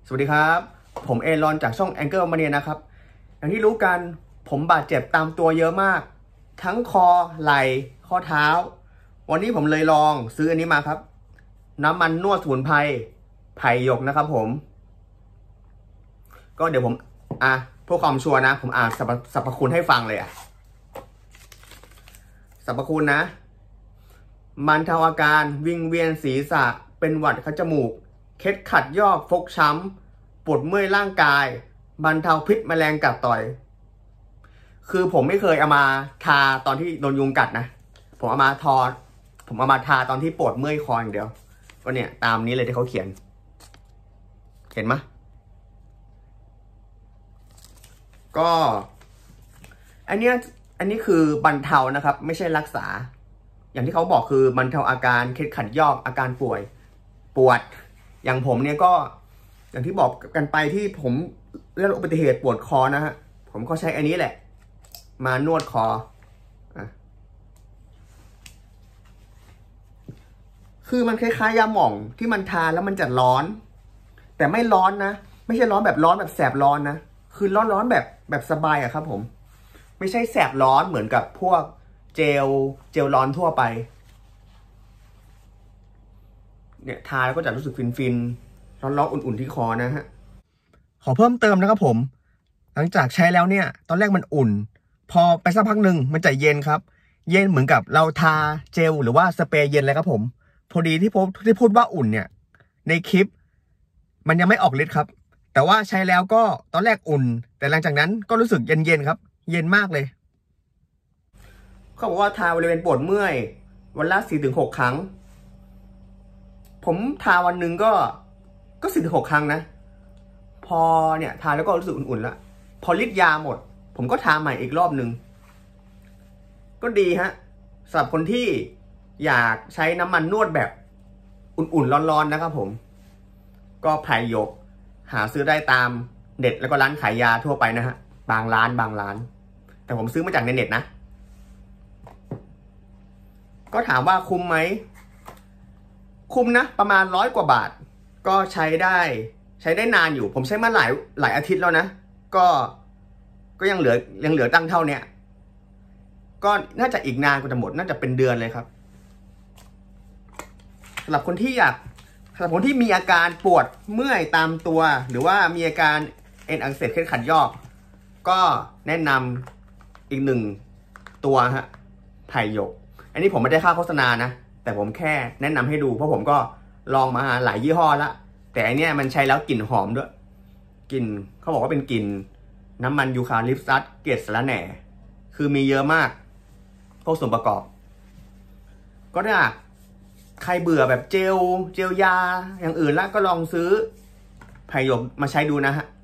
สวัสดีครับผมเอรอนจากช่อง Angle Mania นะครับอย่างที่รู้กันผมบาดเจ็บตามตัวเยอะมากทั้งคอไหล่ข้อเท้าวันนี้ผมเลยลองซื้ออันนี้มาครับน้ำมันนวดสมุนไพรไผ่หยกนะครับผมก็เดี๋ยวผมเพื่อความชัวร์นะผมอ่านสรรพคุณให้ฟังเลยสรรพคุณนะบรรเทาอาการวิงเวียนศีรษะเป็นหวัดคัดจมูกเคล็ดขัดยอกฟกช้ำปวดเมื่อยร่างกายบรรเทาพิษแมลงกัดต่อยคือผมไม่เคยเอามาทาตอนที่โดนยุงกัดนะผมเอามาทาตอนที่ปวดเมื่อยคออย่างเดียวก็เนี่ยตามนี้เลยที่เขาเขียนเห็นไหมก็อันนี้คือบรรเทานะครับไม่ใช่รักษาอย่างที่เขาบอกคือบรรเทาอาการเคล็ดขัดยอกอาการปวดอย่างผมเนี่ยก็อย่างที่บอกกันไปที่ผมเรื่องอุบัติเหตุปวดคอนะฮะผมก็ใช้อันนี้แหละมานวดคอคือมันคล้ายๆยาหม่องที่มันทาแล้วมันจะร้อนแต่ไม่ร้อนนะไม่ใช่ร้อนแบบแสบร้อนนะคือร้อนแบบสบายอะครับผมไม่ใช่แสบร้อนเหมือนกับพวกเจลร้อนทั่วไปเนี่ยทาแล้วก็จะรู้สึกฟินร้อนอุ่นๆที่คอนะฮะขอเพิ่มเติมนะครับผมหลังจากใช้แล้วเนี่ยตอนแรกมันอุ่นพอไปสักพักหนึ่งมันจะเย็นครับเย็นเหมือนกับเราทาเจลหรือว่าสเปรย์เย็นเลยครับผมพอดีที่พูดว่าอุ่นเนี่ยในคลิปมันยังไม่ออกฤทธิ์ครับแต่ว่าใช้แล้วก็ตอนแรกอุ่นแต่หลังจากนั้นก็รู้สึกเย็นครับเย็นมากเลยเขาบอกว่าทาบริเวณปวดเมื่อยวันละ 4-6 ครั้งผมทาวันหนึ่งก็4-6 ครั้งนะพอเนี่ยทาแล้วก็รู้สึกอุ่นๆแล้วพอฤทธิ์ยาหมดผมก็ทาใหม่อีกรอบหนึ่งก็ดีฮะสำหรับคนที่อยากใช้น้ำมันนวดแบบอุ่นๆร้อนๆนะครับผมก็ไผ่หยกหาซื้อได้ตามเน็ตแล้วก็ร้านขายยาทั่วไปนะฮะบางร้านแต่ผมซื้อมาจากในเน็ตนะก็ถามว่าคุ้มไหมคุ้มนะประมาณ100 กว่าบาทก็ใช้ได้นานอยู่ผมใช้มาหลายอาทิตย์แล้วนะก็ยังเหลือตั้งเท่าเนี้ยก็น่าจะอีกนานกว่าจะหมดน่าจะเป็นเดือนเลยครับสำหรับคนที่มีอาการปวดเมื่อยตามตัวหรือว่ามีอาการเอ็นอักเสบเคล็ดขัดยอกก็แนะนำอีก1 ตัวฮะไผ่หยกอันนี้ผมไม่ได้ค่าโฆษณานะแต่ผมแค่แนะนำให้ดูเพราะผมก็ลองมาหลายยี่ห้อละแต่อันเนี้ยมันใช้แล้วกลิ่นหอมด้วยกลิ่นเขาบอกว่าเป็นกลิ่นน้ำมันยูคาลิปตัสเกล็ดสะระแหน่คือมีเยอะมากพวกส่วนประกอบก็ถ้าใครเบื่อแบบเจลยาอย่างอื่นแล้วก็ลองซื้อไผ่หยกมาใช้ดูนะฮะ